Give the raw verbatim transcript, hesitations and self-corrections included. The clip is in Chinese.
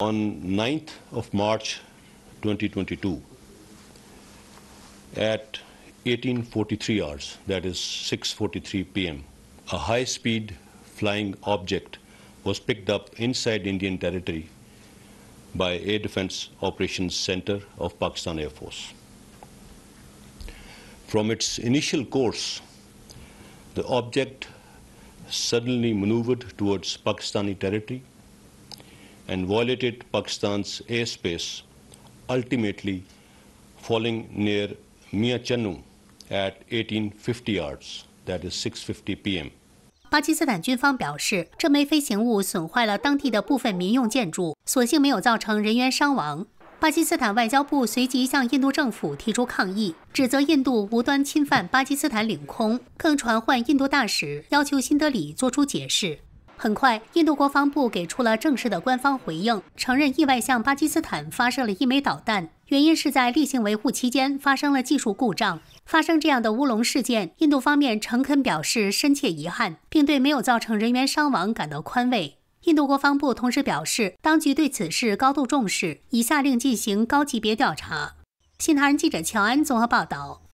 On ninth of March twenty twenty-two, at eighteen forty-three hours, that is six forty-three p m, a high-speed flying object was picked up inside Indian territory by Air Defence Operations Center of Pakistan Air Force. From its initial course, the object suddenly maneuvered towards Pakistani territory and violated Pakistan's airspace, ultimately falling near Mia Channu at eighteen fifty hours, that is six fifty p m. 巴基斯坦军方表示，这枚飞行物损坏了当地的部分民用建筑，所幸没有造成人员伤亡。巴基斯坦外交部随即向印度政府提出抗议，指责印度无端侵犯巴基斯坦领空，更传唤印度大使要求新德里作出解释。很快，印度国防部给出了正式的官方回应，承认意外向巴基斯坦发射了一枚导弹，原因是在例行维护期间发生了技术故障。发生这样的乌龙事件，印度方面诚恳表示深切遗憾，并对没有造成人员伤亡感到宽慰。印度国防部同时表示，当局对此事高度重视，已下令进行高级别调查。新唐人记者乔安综合报道。